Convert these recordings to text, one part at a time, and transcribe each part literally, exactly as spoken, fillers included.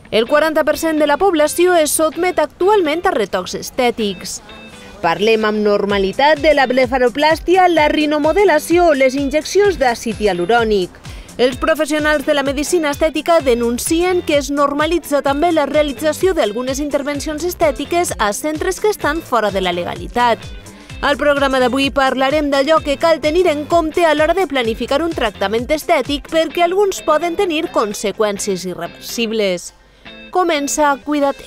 El quaranta per cent de la població es sotmet actualment a retocs estètics. Parlem amb normalitat de la blefaroplàstia, la rinomodelació o les injeccions d'àcid hialurònic. Els professionals de la medicina estètica denuncien que es normalitza també la realització d'algunes intervencions estètiques a centres que estan fora de la legalitat. Al programa d'avui parlarem d'allò que cal tenir en compte a l'hora de planificar un tractament estètic perquè alguns poden tenir conseqüències irreversibles. Comença Cuida't.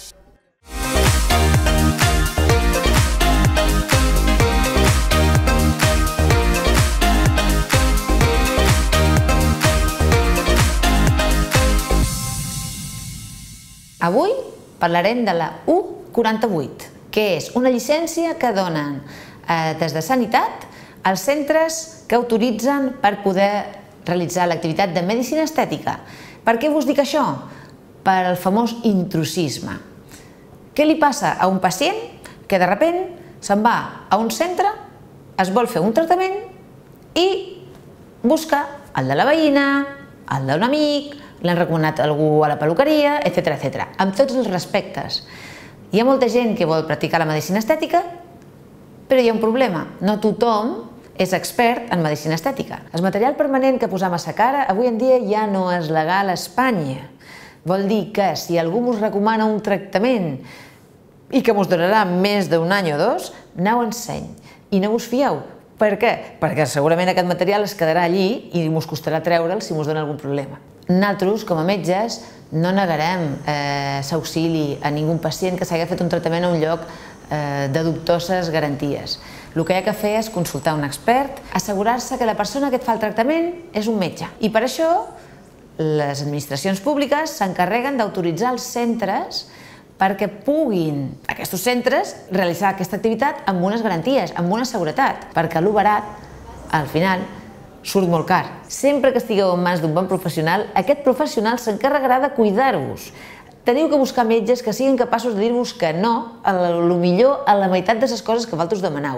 Avui parlarem de la U quaranta-vuit, que és una llicència que donen eh, des de Sanitat als centres que autoritzen per poder realitzar l'activitat de medicina estètica. Per què vos dic això? Per al famós intrusisme. Què li passa a un pacient que de sobte se'n va a un centre, es vol fer un tractament i busca el de la veïna, el d'un amic, l'han recomanat algú a la peluqueria, etcètera, etcètera. Amb tots els respectes. Hi ha molta gent que vol practicar la medicina estètica, però hi ha un problema. No tothom és expert en medicina estètica. El material permanent que posam a sa cara avui en dia ja no és legal a Espanya. Vol dir que si algú us recomana un tractament i que us durarà més d'un any o dos, aneu enseny i no us fieu. Per què? Perquè segurament aquest material es quedarà allí i us costarà treure'l si us dona algun problema. Nosaltres, com a metges, no negarem eh, s'auxili a ningú pacient que s'hagi fet un tractament a un lloc eh, de dubtoses garanties. El que hi ha que fer és consultar un expert, assegurar-se que la persona que et fa el tractament és un metge. I per això les administracions públiques s'encarreguen d'autoritzar els centres perquè puguin aquests centres realitzar aquesta activitat amb unes garanties, amb una seguretat, perquè l'u barat, al final, surt molt car. Sempre que estigueu en mans d'un bon professional, aquest professional s'encarregarà de cuidar-vos. Teniu que buscar metges que siguin capaços de dir-vos que no, a lo millor a la meitat de les coses que vosaltres demaneu.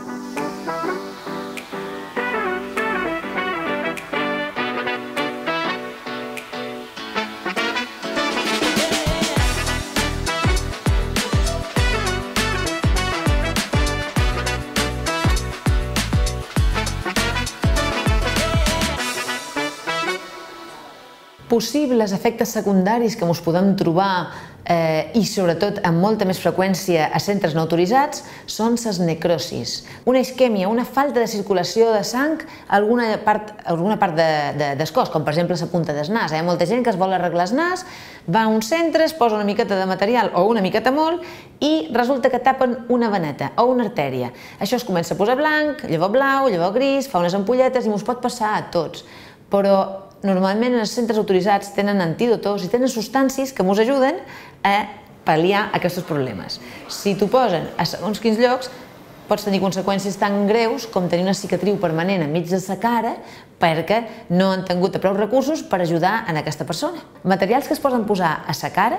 Possibles efectes secundaris que ens podem trobar eh, i sobretot amb molta més freqüència a centres no autoritzats són les necrosis. Una isquèmia, una falta de circulació de sang a alguna part, alguna part de, de, del cos, com per exemple la punta del nas. Hi ha molta gent que es vol arreglar el nas, va a un centre, es posa una miqueta de material o una miqueta molt i resulta que tapen una veneta o una artèria. Això es comença a posar blanc, llavors blau, llavors gris, fa unes ampolletes i ens pot passar a tots. Però normalment els centres autoritzats tenen antídotos i tenen substàncies que ens ajuden a pal·liar aquests problemes. Si t'ho posen a segons quins llocs, pots tenir conseqüències tan greus com tenir una cicatriu permanent enmig de sa cara perquè no han tingut prou recursos per ajudar a aquesta persona. Materials que es poden posar a sa cara,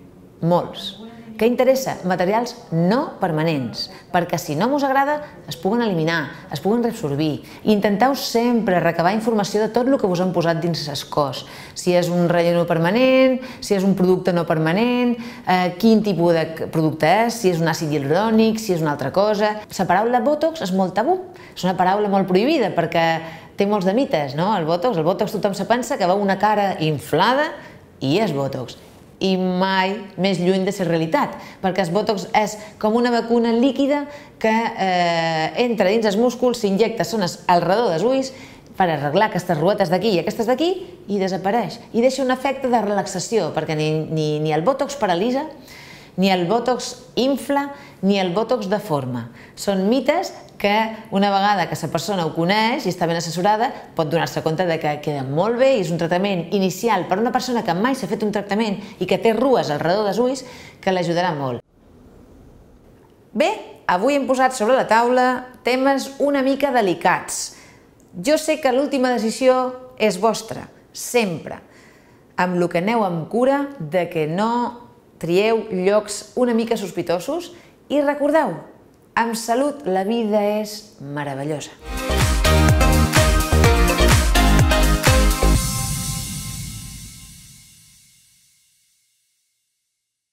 molts. Què interessa? Materials no permanents, perquè si no us agrada es puguen eliminar, es puguen reabsorbir. Intenteu sempre recabar informació de tot el que us han posat dins el cos. Si és un relleno permanent, si és un producte no permanent, eh, quin tipus de producte és, si és un àcid hialurònic, si és una altra cosa. La paraula Botox és molt tabú, és una paraula molt prohibida perquè té molts de mites, no? El Botox, el Botox tothom se pensa que veu una cara inflada i és Botox. I mai més lluny de la realitat, perquè el Botox és com una vacuna líquida que eh, entra dins els músculs, s'injecta zones al redor dels ulls per arreglar aquestes ruetes d'aquí i aquestes d'aquí i desapareix. I deixa un efecte de relaxació, perquè ni, ni, ni el Botox paralitza, ni el Botox infla, ni el Botox deforma. Són mites que una vegada que la persona ho coneix i està ben assessorada pot donar-se compte que queda molt bé i és un tractament inicial per a una persona que mai s'ha fet un tractament i que té rues al redor dels ulls que l'ajudarà molt. Bé, avui hem posat sobre la taula temes una mica delicats. Jo sé que l'última decisió és vostra, sempre, amb el que aneu amb cura de que no trieu llocs una mica sospitosos i recordeu, amb salut la vida és meravellosa.